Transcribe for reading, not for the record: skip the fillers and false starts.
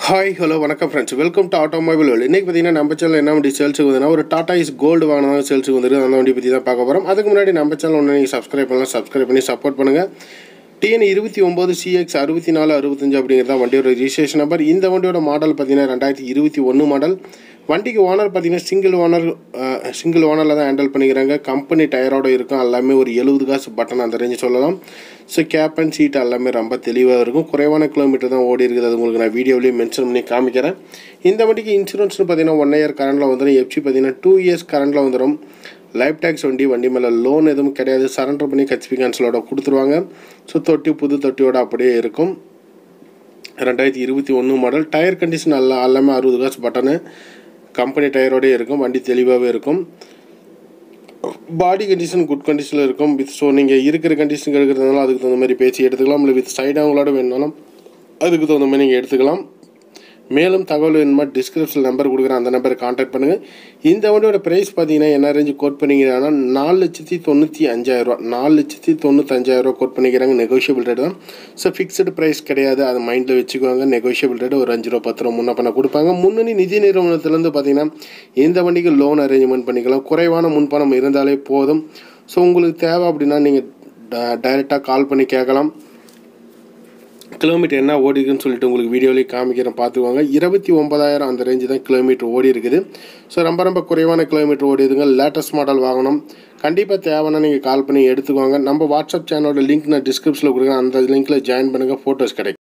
Hi, hello, வணக்கம் friends. Welcome to Automobile World. இன்னைக்கு பார்த்தீங்கன்னா நம்ம சேனல் என்ன வண்டி சேல்ஸுக்கு வந்ததுன்னா ஒரு டாடா இஸ் கோல்டு வாங்கினா சேல்ஸுக்கு வந்துருக்கு. அந்த வண்டி பற்றி தான் பார்க்க போகிறோம். அதுக்கு முன்னாடி நம்ம சேனல் ஒன்று நீங்கள் சப்ஸ்கிரைப் பண்ணி சப்போர்ட் பண்ணுங்கள். TN 29 CX 6465 அப்படிங்கிறதா வண்டியோட ரிஜிஸ்ட்ரேஷன் நம்பர். இந்த வண்டியோட மாடல் பார்த்தீங்கன்னா 2021 மாடல். வண்டிக்கு ஓனர் பார்த்தீங்கன்னா சிங்கிள் ஓனரில் தான் ஹேண்டில் பண்ணிக்கிறாங்க. கம்பெனி டயரோடு இருக்கும். எல்லாமே ஒரு 70 காசு பட்டன் அந்த ரேஞ்சு சொல்லலாம். ஸோ கேப் அண்ட் சீட் எல்லாமே ரொம்ப தெளிவாக இருக்கும். குறைவான கிலோமீட்டர் தான் ஓடி இருக்குது. அது உங்களுக்கு நான் வீடியோவிலேயே மென்ஷன் பண்ணி காமிக்கிறேன். இந்த வண்டிக்கு இன்சூரன்ஸ்னு பார்த்தீங்கன்னா 1 இயர் கரண்டில் வந்துடும். எஃப்சி பார்த்தீங்கன்னா 2 இயர்ஸ் கரண்டில் வந்துடும். லைஃப் டேக்ஸ் வண்டி மேலே லோன் எதுவும் கிடையாது. சரண்டர் பண்ணி ஹெச்பி கேன்சலோட கொடுத்துருவாங்க. ஸோ புது தொட்டியோட அப்படியே இருக்கும். 2021 மாடல். டயர் கண்டிஷன் எல்லாமே 60 காசு பட்டனு. கம்பெனி டயரோடே இருக்கும். வண்டி தெளிவாகவே இருக்கும். பாடி கண்டிஷன் குட் கண்டிஷனில் இருக்கும். ஸோ நீங்கள் இருக்கிற கண்டிஷனுக்கு எடுக்கிறதுனால அதுக்கு தகுந்த மாதிரி பேசி எடுத்துக்கலாம். இல்லை வித் சைடு அவங்களோட வேணுனாலும் அதுக்கு தகுந்த மாதிரி நீங்கள் எடுத்துக்கலாம். மேலும் தகவல் வேணுமா டிஸ்கிரிப்ஷனில் நம்பர் கொடுக்குறேன். அந்த நம்பரை கான்டாக்ட் பண்ணுங்கள். இந்த வண்டியோட ப்ரைஸ் பார்த்தீங்கன்னா என்ன ரேஞ்சு கோட் பண்ணிக்கிறாங்கன்னா 4,95,000 4,95,000 கோட் பண்ணிக்கிறாங்க. நெகோஷியபிள் ரேட் தான். ஸோ ஃபிக்ஸ்டு ப்ரைஸ் கிடையாது. அதை மைண்டில் வச்சுக்குவாங்க. நெகோஷியபிள் ரேட் ஒரு 5 ரூபா 10 ரூபா முன்ன பண்ண கொடுப்பாங்க. முன்னணி நிதி நிறுவனத்துலேருந்து பார்த்தீங்கன்னா இந்த வண்டிக்கு லோன் அரேஞ்ச்மெண்ட் பண்ணிக்கலாம். குறைவான முன்பணம் இருந்தாலே போதும். ஸோ உங்களுக்கு தேவை அப்படின்னா நீங்கள் டைரெக்டாக கால் பண்ணி கேட்கலாம். கிலோமீட்டர் என்ன ஓடி இருக்குன்னு சொல்லிட்டு உங்களுக்கு வீடியோலேயே காமிக்கிறேன், பார்த்துக்குவாங்க. 29,000 அந்த ரேஞ்சு தான் கிலோமீட்டர் ஓடி இருக்குது. ஸோ ரொம்ப குறைவான கிலோமீட்டர் ஓடி இருக்குங்க. லேட்டஸ்ட் மாடல் வாங்கணும். கண்டிப்பாக தேவைன்னா நீங்கள் கால் பண்ணி எடுத்துக்குவாங்க. நம்ம வாட்ஸ்அப் சேனலோட லிங்க் நான் டிஸ்கிரிப்ஷனில் கொடுக்குறேன். அந்த லிங்க்கில் ஜாயின் பண்ணுங்கள். ஃபோட்டோஸ் கிடைக்கும்.